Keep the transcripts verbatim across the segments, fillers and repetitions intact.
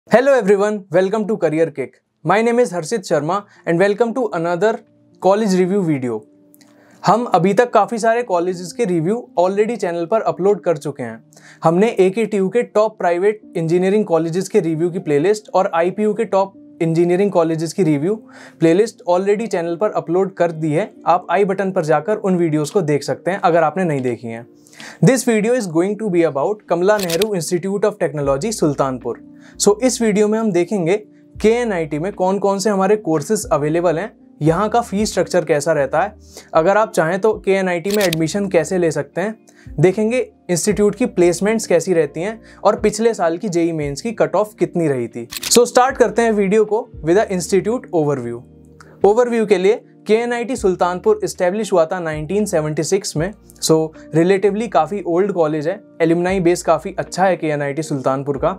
Hello everyone, welcome to Career Kick. My name is Harshit Sharma and welcome to another college review video. हम अभी तक काफ़ी सारे colleges के review already channel पर upload कर चुके हैं। हमने ए के टी यू के टॉप प्राइवेट इंजीनियरिंग कॉलेजेस के रिव्यू की प्लेलिस्ट और आई पी यू के टॉप इंजीनियरिंग कॉलेजेस की रिव्यू प्लेलिस्ट ऑलरेडी चैनल पर अपलोड कर दी है। आप आई बटन पर जाकर उन वीडियोस को देख सकते हैं अगर आपने नहीं देखी हैं। This video is going to be about Kamla Nehru institute of technology Sultanpur. So इस वीडियो में हम देखेंगे के एन आई टी में कौन कौन से हमारे कोर्सेज अवेलेबल हैं, यहाँ का फीस स्ट्रक्चर कैसा रहता है, अगर आप चाहें तो के एन आई टी में एडमिशन कैसे ले सकते हैं, देखेंगे इंस्टीट्यूट की प्लेसमेंट्स कैसी रहती हैं और पिछले साल की जे ई मेंस की कट ऑफ कितनी रही थी। सो so, स्टार्ट करते हैं वीडियो को with a institute overview. Overview के लिए K N I T Sultanpur establish हुआ था नाइनटीन सेवेंटी सिक्स में। सो रिलेटिवली काफ़ी ओल्ड कॉलेज है, एलुमनाई बेस काफ़ी अच्छा है K N I T Sultanpur का।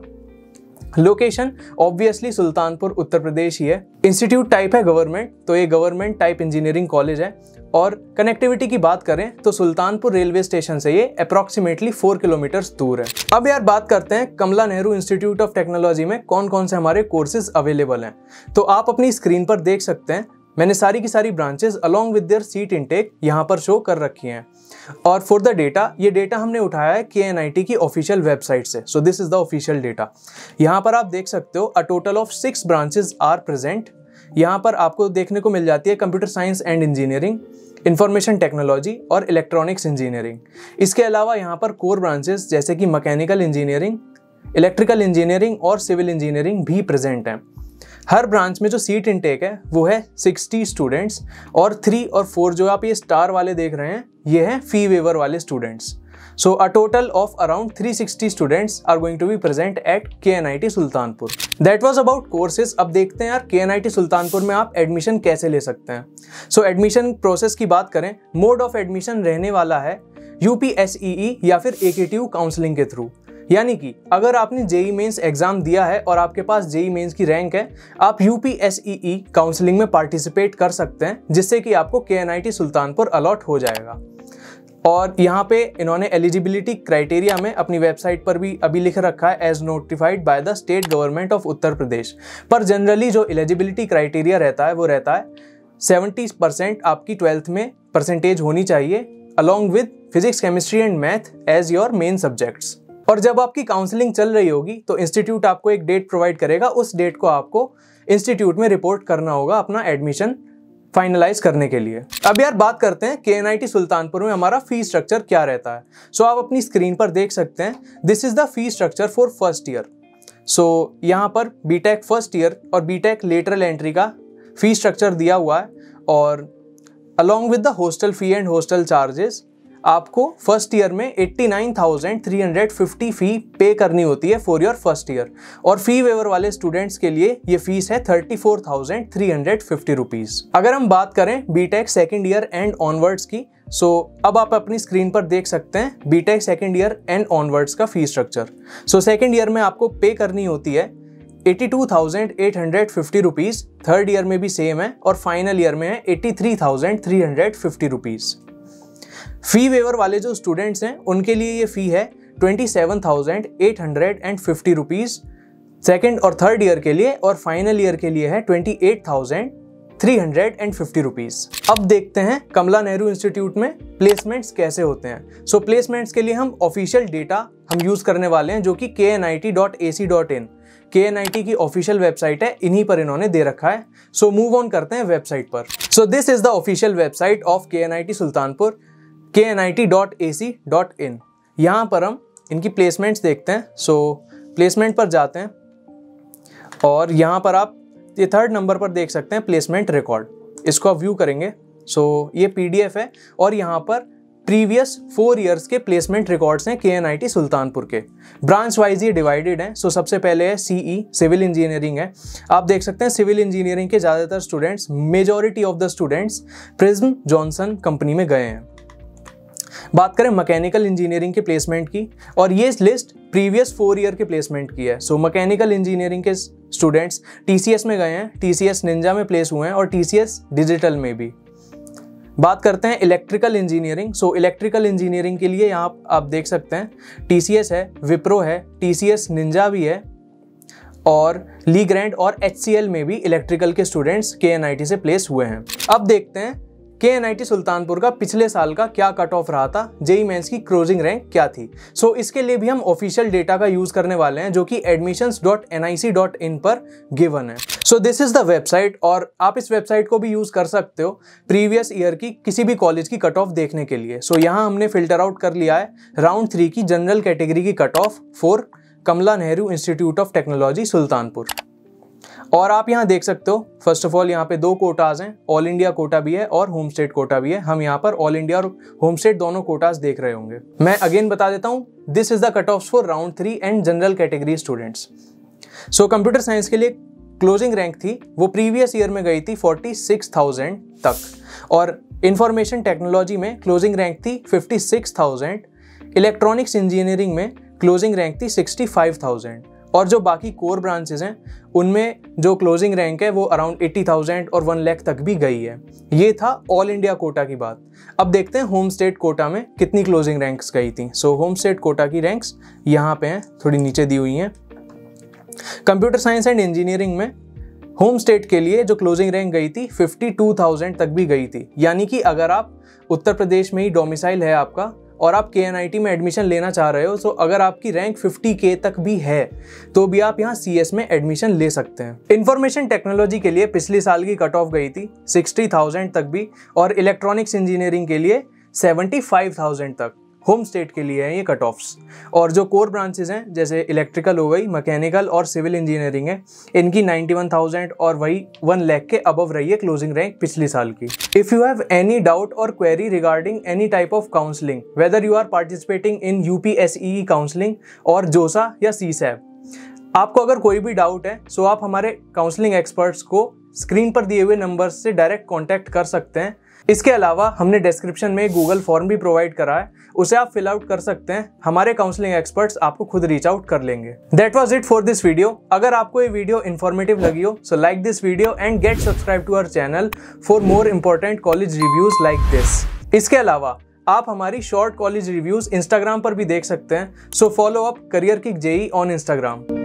लोकेशन ऑब्वियसली सुल्तानपुर उत्तर प्रदेश ही है। इंस्टीट्यूट टाइप है गवर्नमेंट, तो ये गवर्नमेंट टाइप इंजीनियरिंग कॉलेज है। और कनेक्टिविटी की बात करें तो सुल्तानपुर रेलवे स्टेशन से ये अप्रॉक्सीमेटली फोर किलोमीटर्स दूर है। अब यार बात करते हैं Kamla Nehru institute of technology में कौन कौन से हमारे कोर्सेज अवेलेबल हैं। तो आप अपनी स्क्रीन पर देख सकते हैं, मैंने सारी की सारी branches along with their seat intake यहाँ पर शो कर रखी हैं। और फॉर द डेटा, ये डेटा हमने उठाया है के एन आई टी की ऑफिशियल वेबसाइट से। So this is the official data. यहाँ पर आप देख सकते हो a total of six branches are present. यहाँ पर आपको देखने को मिल जाती है computer science and engineering, information technology और इलेक्ट्रॉनिक्स इंजीनियरिंग। इसके अलावा यहाँ पर कोर ब्रांचेस जैसे कि मैकेनिकल इंजीनियरिंग, इलेक्ट्रिकल इंजीनियरिंग और सिविल इंजीनियरिंग भी प्रेजेंट हैं। हर ब्रांच में जो सीट इनटेक है वो है सिक्सटी स्टूडेंट्स और थ्री और फोर जो आप ये स्टार वाले देख रहे हैं ये हैं फी वेवर वाले students. So a total of around three sixty students are going to be present at K N I T Sultanpur. That was about courses. अब देखते हैं यार के एन आई टी सुल्तानपुर में आप एडमिशन कैसे ले सकते हैं। सो एडमिशन प्रोसेस की बात करें, मोड ऑफ एडमिशन रहने वाला है U P S E E या फिर A K T U counselling के थ्रू। यानी कि अगर आपने जे ई मेंस एग्जाम दिया है और आपके पास जे ई मेंस की रैंक है, आप U P S E E counselling में पार्टिसिपेट कर सकते हैं, जिससे कि आपको K N I T Sultanpur allot हो जाएगा। और यहाँ पे इन्होंने एलिजिबिलिटी क्राइटेरिया में अपनी वेबसाइट पर भी अभी लिख रखा है as notified by the state government of Uttar Pradesh. पर जनरली जो एलिजिबिलिटी क्राइटेरिया रहता है वो रहता है सेवेंटी परसेंट आपकी ट्वेल्थ में परसेंटेज होनी चाहिए along with physics, chemistry and math as your main subjects. और जब आपकी काउंसलिंग चल रही होगी तो इंस्टीट्यूट आपको एक डेट प्रोवाइड करेगा, उस डेट को आपको इंस्टीट्यूट में रिपोर्ट करना होगा अपना एडमिशन फाइनलाइज करने के लिए। अब यार बात करते हैं K N I T Sultanpur में हमारा फी स्ट्रक्चर क्या रहता है। सो so, आप अपनी स्क्रीन पर देख सकते हैं, this is the fee structure for first year. So यहाँ पर बी टेक फर्स्ट ईयर और बी टेक लेटरल एंट्री का फी स्ट्रक्चर दिया हुआ है। और along with the hostel fee and hostel charges आपको फर्स्ट ईयर में eighty nine thousand three hundred fifty fee pay करनी होती है फॉर योर फर्स्ट ईयर। और फी वेवर वाले स्टूडेंट्स के लिए ये फीस है thirty four thousand three hundred fifty rupees. अगर हम बात करें B tech second year and onwards की, सो so, अब आप अपनी स्क्रीन पर देख सकते हैं B tech second year and onwards का fee structure. So second year में आपको पे करनी होती है eighty two thousand eight hundred fifty rupees, third year में भी सेम है और फाइनल ईयर में है eighty three thousand three hundred fifty rupees. Fee waiver वाले जो स्टूडेंट्स हैं उनके लिए ये फी है twenty seven thousand eight hundred fifty rupees second और थर्ड ईयर के लिए, और फाइनल ईयर के लिए है twenty eight thousand three hundred fifty rupees. अब देखते हैं कमला नेहरू इंस्टीट्यूट में प्लेसमेंट्स कैसे होते हैं। सो so, प्लेसमेंट्स के लिए हम ऑफिशियल डेटा हम यूज करने वाले हैं जो कि K N I T dot A C dot in K N I T की ऑफिशियल वेबसाइट है, इन्हीं पर इन्होंने दे रखा है। सो मूव ऑन करते हैं वेबसाइट पर। So this is the official website of K N I T Sultanpur, K N I T dot A C dot in. यहाँ पर हम इनकी प्लेसमेंट्स देखते हैं। सो so, प्लेसमेंट पर जाते हैं और यहाँ पर आप ये थर्ड नंबर पर देख सकते हैं प्लेसमेंट रिकॉर्ड, इसको आप व्यू करेंगे। सो so, ये पी डी एफ है और यहाँ पर प्रीवियस फोर इयर्स के प्लेसमेंट रिकॉर्ड्स हैं K N I T Sultanpur के। ब्रांच वाइज ये डिवाइडेड हैं। सो so, सबसे पहले है सी ई, सिविल इंजीनियरिंग है। आप देख सकते हैं सिविल इंजीनियरिंग के ज़्यादातर students, majority of the students prism Johnson company में गए हैं। बात करें मैकेनिकल इंजीनियरिंग के प्लेसमेंट की, और ये लिस्ट प्रीवियस फोर ईयर के प्लेसमेंट की है। सो मैकेनिकल इंजीनियरिंग के स्टूडेंट्स टी सी एस में गए हैं, टी सी एस निंजा में प्लेस हुए हैं और टी सी एस डिजिटल में भी। बात करते हैं electrical engineering. So electrical engineering के लिए यहाँ आप देख सकते हैं टी सी एस है, विप्रो है, टी सी एस निंजा भी है और ली ग्रैंड और एच सी एल में भी इलेक्ट्रिकल के स्टूडेंट्स के एन आई टी से प्लेस हुए हैं। अब देखते हैं K N I T Sultanpur का पिछले साल का क्या कट ऑफ रहा था, जेईई मेंस की क्लोजिंग रैंक क्या थी। सो so, इसके लिए भी हम ऑफिशियल डेटा का यूज करने वाले हैं जो कि admissions dot N I C dot in पर गिवन है। So this is the website और आप इस वेबसाइट को भी यूज कर सकते हो प्रीवियस ईयर की किसी भी कॉलेज की कट ऑफ देखने के लिए। सो so, यहाँ हमने फिल्टर आउट कर लिया है राउंड थ्री की जनरल कैटेगरी की cut off for Kamla Nehru institute of technology Sultanpur. और आप यहाँ देख सकते हो फर्स्ट ऑफ ऑल यहाँ पे दो कोटाज हैं, ऑल इंडिया कोटा भी है और होम स्टेट कोटा भी है। हम यहाँ पर ऑल इंडिया और होम स्टेट दोनों कोटाज देख रहे होंगे। मैं अगेन बता देता हूँ, this is the cut off for round three and general category students. So computer science के लिए क्लोजिंग रैंक थी वो प्रीवियस ईयर में गई थी फोर्टी सिक्स थाउजेंड तक और इंफॉर्मेशन टेक्नोलॉजी में क्लोजिंग रैंक थी fifty six thousand, electronics engineering में क्लोजिंग रैंक थी सिक्सटी फाइव थाउजेंड और जो बाकी कोर ब्रांचेस हैं उनमें जो क्लोजिंग रैंक है वो अराउंड एटी थाउजेंड और वन लाख तक भी गई है। ये था ऑल इंडिया कोटा की बात। अब देखते हैं होम स्टेट कोटा में कितनी क्लोजिंग रैंक्स गई थी। सो होम स्टेट कोटा की रैंक्स यहाँ पे हैं, थोड़ी नीचे दी हुई हैं। कंप्यूटर साइंस एंड इंजीनियरिंग में होम स्टेट के लिए जो क्लोजिंग रैंक गई थी फिफ्टी टू थाउजेंड तक भी गई थी। यानी कि अगर आप उत्तर प्रदेश में ही डोमिसाइल है आपका और आप के एन आई टी में एडमिशन लेना चाह रहे हो, तो अगर आपकी रैंक फिफ्टी के तक भी है तो भी आप यहाँ सी एस में एडमिशन ले सकते हैं। इंफॉर्मेशन टेक्नोलॉजी के लिए पिछले साल की कट ऑफ गई थी सिक्सटी थाउजेंड तक भी और इलेक्ट्रॉनिक्स इंजीनियरिंग के लिए सेवेंटी फाइव थाउजेंड तक होम स्टेट के लिए हैं ये कट ऑफ्स। और जो कोर ब्रांचेस हैं जैसे इलेक्ट्रिकल हो गई, मैकेनिकल और सिविल इंजीनियरिंग है, इनकी नाइंटी वन थाउजेंड और वही वन लाख के अबव रही है क्लोजिंग रैंक पिछली साल की। If you have any doubt or query regarding any type of counselling, whether you are participating in U P S E counselling और जोसा या सी सैप, आपको अगर कोई भी डाउट है सो आप हमारे काउंसलिंग एक्सपर्ट्स को स्क्रीन पर दिए हुए नंबर से डायरेक्ट कॉन्टैक्ट कर सकते हैं। इसके अलावा हमने डिस्क्रिप्शन में गूगल फॉर्म भी प्रोवाइड करा है, उसे आप फिल आउट कर सकते हैं। हमारे काउंसलिंग एक्सपर्ट्स आपको खुद रीच आउट कर लेंगे। That was it for this video. अगर आपको ये वीडियो इन्फॉर्मेटिव लगी हो so like this video and get subscribe to our channel for more important college reviews like this. इसके अलावा आप हमारी शॉर्ट कॉलेज रिव्यूज इंस्टाग्राम पर भी देख सकते हैं। So follow up Career Kick JEE on Instagram.